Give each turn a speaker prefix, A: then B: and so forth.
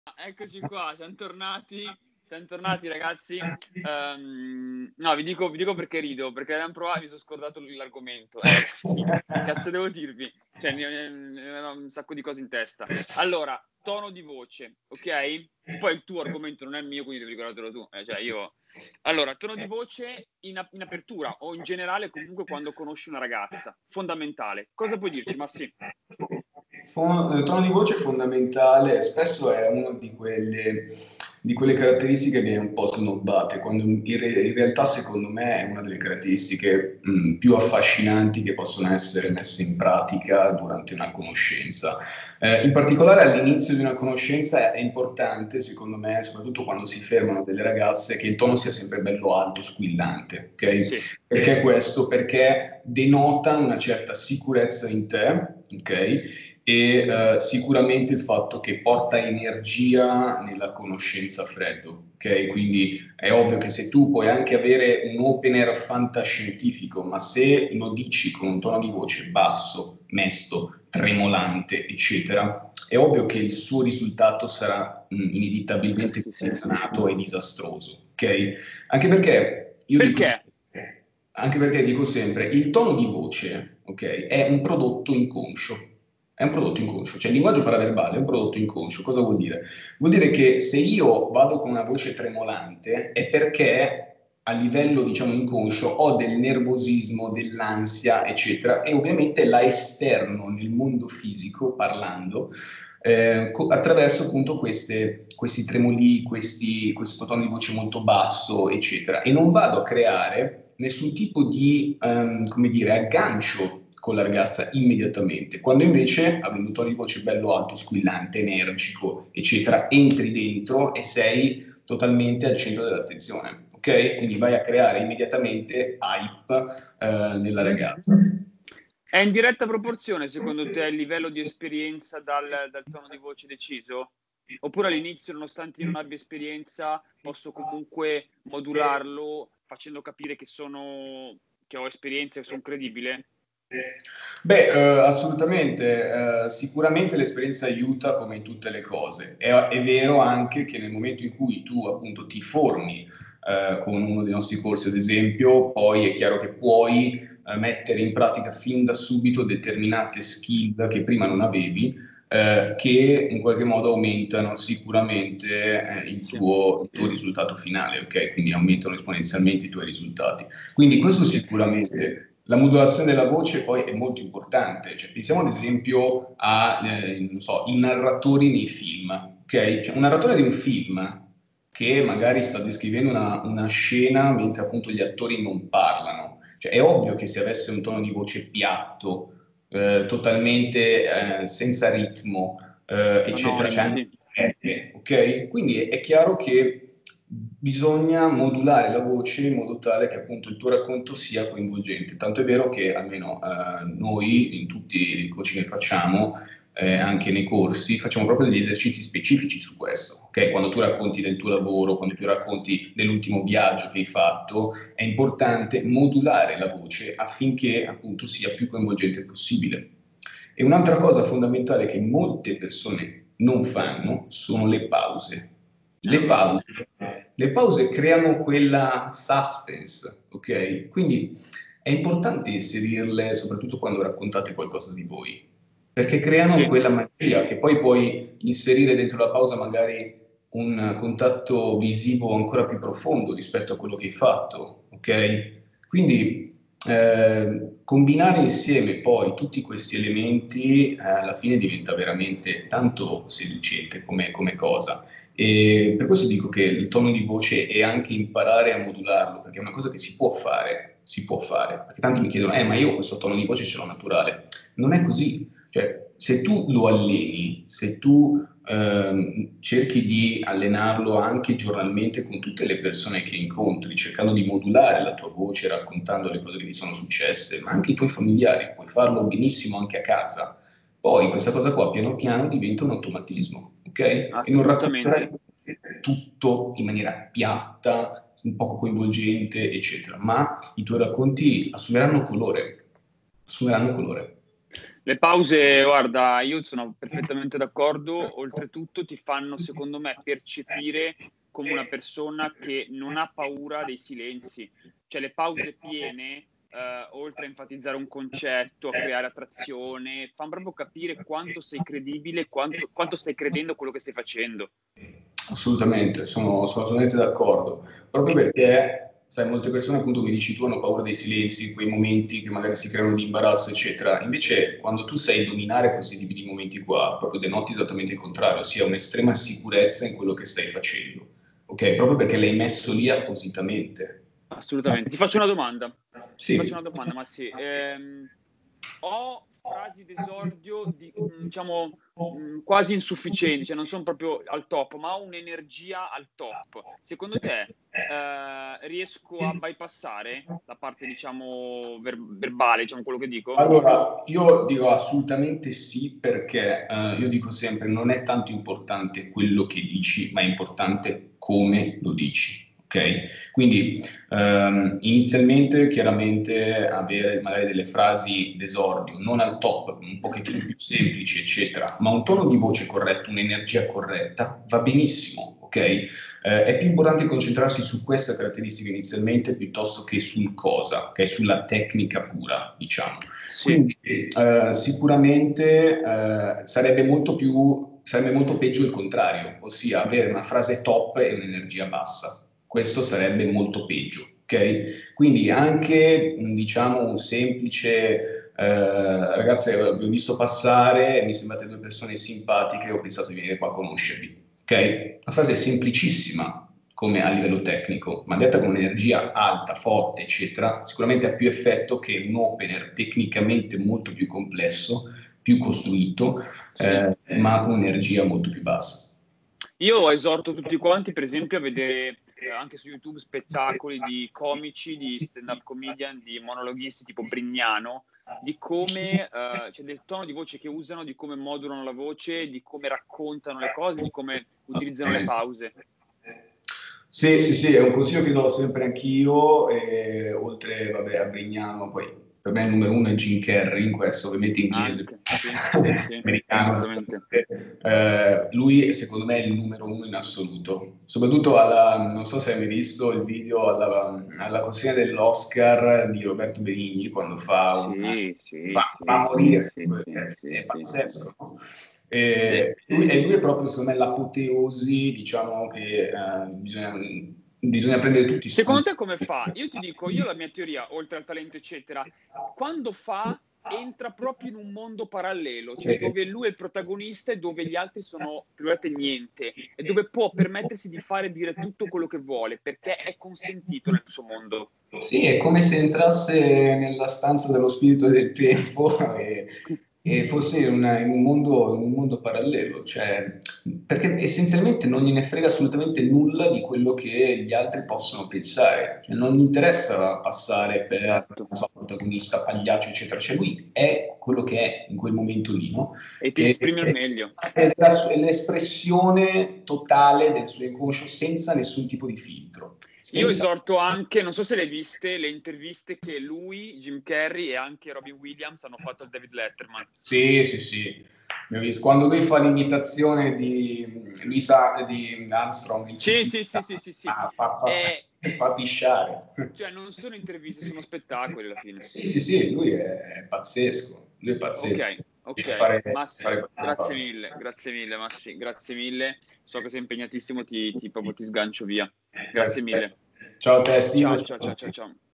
A: Eccoci qua, siamo tornati ragazzi. No, vi dico perché rido, perché abbiamo provato, mi sono scordato l'argomento. Sì, cazzo devo dirvi? Cioè, ne ho un sacco di cose in testa. Allora, tono di voce, ok? Poi il tuo argomento non è il mio, quindi devi ricordartelo tu. Allora, tono di voce in apertura o in generale comunque quando conosci una ragazza. Fondamentale. Cosa puoi dirci, Massi?
B: Tono di voce fondamentale, spesso è una di quelle caratteristiche che viene un po' snobbate, quando in realtà secondo me è una delle caratteristiche più affascinanti che possono essere messe in pratica durante una conoscenza. In particolare all'inizio di una conoscenza è importante, secondo me, soprattutto quando si fermano delle ragazze, che il tono sia sempre bello alto, squillante, ok?
A: Sì,
B: Perché questo? Perché denota una certa sicurezza in te, ok? E sicuramente il fatto che porta energia nella conoscenza a freddo, ok? Quindi è ovvio che se tu puoi anche avere un opener fantascientifico, ma se lo dici con un tono di voce basso, mesto, tremolante, eccetera, è ovvio che il suo risultato sarà
A: sì,
B: inevitabilmente
A: sì, sì.
B: condizionato e disastroso, ok? Anche perché io dico
A: Perché?
B: sempre, anche perché dico sempre, il tono di voce, ok, è un prodotto inconscio. È un prodotto inconscio, cioè il linguaggio paraverbale è un prodotto inconscio. Cosa vuol dire? Vuol dire che se io vado con una voce tremolante è perché a livello, diciamo, inconscio ho del nervosismo, dell'ansia, eccetera, e ovviamente la esterno nel mondo fisico parlando attraverso appunto questi tremoli, questo tono di voce molto basso, eccetera. E non vado a creare nessun tipo di, come dire, aggancio con la ragazza immediatamente, quando invece, avendo un tono di voce bello alto, squillante, energico, eccetera, entri dentro e sei totalmente al centro dell'attenzione, ok? Quindi vai a creare immediatamente hype nella ragazza.
A: È in diretta proporzione, secondo te, il livello di esperienza dal tono di voce deciso? Oppure all'inizio, nonostante io non abbia esperienza, posso comunque modularlo facendo capire che ho esperienza e sono credibile?
B: Beh, assolutamente, sicuramente l'esperienza aiuta come in tutte le cose. È vero anche che nel momento in cui tu appunto ti formi con uno dei nostri corsi, ad esempio, poi è chiaro che puoi mettere in pratica fin da subito determinate skill che prima non avevi, che in qualche modo aumentano sicuramente
A: Sì,
B: il tuo risultato finale, ok? Quindi aumentano esponenzialmente i tuoi risultati. Quindi questo
A: sì,
B: sicuramente. La modulazione della voce poi è molto importante, cioè, pensiamo ad esempio a, non so, i narratori nei film, ok? Cioè, un narratore di un film che magari sta descrivendo una scena mentre appunto gli attori non parlano, cioè è ovvio che se avesse un tono di voce piatto, totalmente senza ritmo, eccetera, c'è
A: anonimo,
B: anche
A: sì.
B: ok? Quindi è chiaro che bisogna modulare la voce in modo tale che appunto il tuo racconto sia coinvolgente. Tanto è vero che almeno noi in tutti i coaching che facciamo, anche nei corsi, facciamo proprio degli esercizi specifici su questo. Ok? Quando tu racconti del tuo lavoro, quando tu racconti dell'ultimo viaggio che hai fatto, è importante modulare la voce affinché appunto sia più coinvolgente possibile. E un'altra cosa fondamentale che molte persone non fanno sono le pause.
A: È
B: Le
A: vero.
B: pause, le pause creano quella suspense, ok? Quindi è importante inserirle soprattutto quando raccontate qualcosa di voi, perché creano
A: Sì.
B: quella magia che poi puoi inserire dentro la pausa magari un contatto visivo ancora più profondo rispetto a quello che hai fatto, ok? Quindi combinare insieme poi tutti questi elementi alla fine diventa veramente tanto seducente come cosa. E per questo dico che il tono di voce è anche imparare a modularlo, perché è una cosa che si può fare. Perché tanti mi chiedono, ma io questo tono di voce ce l'ho naturale. Non è così. Cioè, se tu lo alleni, se tu cerchi di allenarlo anche giornalmente con tutte le persone che incontri, cercando di modulare la tua voce, raccontando le cose che ti sono successe, ma anche i tuoi familiari, puoi farlo benissimo anche a casa. Poi questa cosa qua piano piano diventa un automatismo, ok? E non racconterai
A: Assolutamente.
B: tutto in maniera piatta, un poco coinvolgente, eccetera, ma i tuoi racconti assumeranno colore, assumeranno colore.
A: Le pause, guarda, io sono perfettamente d'accordo, oltretutto ti fanno, secondo me, percepire come una persona che non ha paura dei silenzi. Cioè le pause piene, oltre a enfatizzare un concetto, a creare attrazione, fan proprio capire quanto sei credibile, quanto stai credendo a quello che stai facendo.
B: Assolutamente, sono assolutamente d'accordo. Proprio perché, sai, molte persone, appunto, come dici tu, hanno paura dei silenzi, quei momenti che magari si creano di imbarazzo, eccetera. Invece, quando tu sai dominare questi tipi di momenti qua, proprio denoti esattamente il contrario, ossia un'estrema sicurezza in quello che stai facendo, ok? Proprio perché l'hai messo lì appositamente.
A: Assolutamente. Ti faccio una domanda. Ti faccio
B: Sì.
A: una domanda, ma sì. Ho frasi d'esordio diciamo, quasi insufficienti, cioè non son proprio al top, ma ho un'energia al top. Secondo te, riesco a bypassare la parte, diciamo, verbale, diciamo quello che dico?
B: Allora, io dico assolutamente sì perché io dico sempre non è tanto importante quello che dici, ma è importante come lo dici, ok? Quindi inizialmente chiaramente avere magari delle frasi d'esordio, non al top, un pochettino più semplici, eccetera, ma un tono di voce corretto, un'energia corretta, va benissimo, ok? È più importante concentrarsi su questa caratteristica inizialmente piuttosto che sul cosa, ok? Sulla tecnica pura, diciamo.
A: Sì.
B: Quindi sicuramente sarebbe molto peggio il contrario, ossia avere una frase top e un'energia bassa. Questo sarebbe molto peggio, ok? Quindi anche, diciamo, un semplice ragazzi, vi ho visto passare, mi sembrate due persone simpatiche, ho pensato di venire qua a conoscervi. Ok? La frase è semplicissima come a livello tecnico, ma detta con un'energia alta, forte, eccetera, sicuramente ha più effetto che un opener tecnicamente molto più complesso, più costruito,
A: Sì.
B: ma con un'energia molto più bassa.
A: Io esorto tutti quanti, per esempio, a vedere anche su YouTube spettacoli di comici, di stand-up comedian, di monologhisti tipo Brignano, di come, cioè del tono di voce che usano, di come modulano la voce, di come raccontano le cose, di come utilizzano le
B: Assolutamente.
A: pause.
B: Sì, sì, sì, è un consiglio che do sempre anch'io, e oltre, vabbè, a Brignano, poi per me il numero uno è Jim Carrey, in questo ovviamente inglese,
A: Anche, sì, sì,
B: americano.
A: assolutamente.
B: Lui secondo me è il numero uno in assoluto, soprattutto non so se hai mai visto il video alla consegna dell'Oscar di Roberto Benigni, quando
A: Sì, sì,
B: fa
A: sì, sì,
B: morire,
A: sì, sì, sì,
B: è
A: sì.
B: pazzesco, no?
A: Sì.
B: Lui è proprio, secondo me, l'apoteosi, diciamo che bisogna prendere tutti i
A: Secondo
B: spunti.
A: te come fa? Io ti dico, io la mia teoria, oltre al talento eccetera, quando fa, entra proprio in un mondo parallelo, cioè
B: Sì.
A: dove lui è il protagonista e dove gli altri sono, tra virgolette, niente, e dove può permettersi di fare e dire tutto quello che vuole, perché è consentito nel suo mondo.
B: Sì, è come se entrasse nella stanza dello spirito del tempo e fosse in un mondo parallelo, cioè, perché essenzialmente non gliene frega assolutamente nulla di quello che gli altri possono pensare, cioè, non gli interessa passare per,
A: Esatto.
B: non so, protagonista, pagliaccio, eccetera, cioè lui è quello che è in quel momento lì, no?
A: E ti
B: E,
A: esprimi al meglio.
B: è l'espressione totale del suo inconscio senza nessun tipo di filtro.
A: Io
B: Senza...
A: esorto anche, non so se le hai viste, le interviste che lui, Jim Carrey e anche Robin Williams hanno fatto a David Letterman.
B: Sì, sì, sì. Mi ho visto. Quando lui fa l'imitazione di Armstrong, il
A: Sì,
B: ciclista,
A: sì, sì, sì, sì, sì. Eh,
B: fa pisciare.
A: cioè non sono interviste, sono spettacoli alla fine.
B: Sì, sì, sì, lui è pazzesco. Lui è pazzesco.
A: Ok,
B: Riesce a
A: ok. Massi,
B: fare qualsiasi cosa.
A: grazie mille, Massi, grazie mille. So che sei impegnatissimo, proprio ti sgancio via. Grazie
B: Grazie a
A: mille.
B: te. Ciao a te, Steve.
A: Ciao, ciao, ciao, ciao,
B: Ciao.
A: ciao.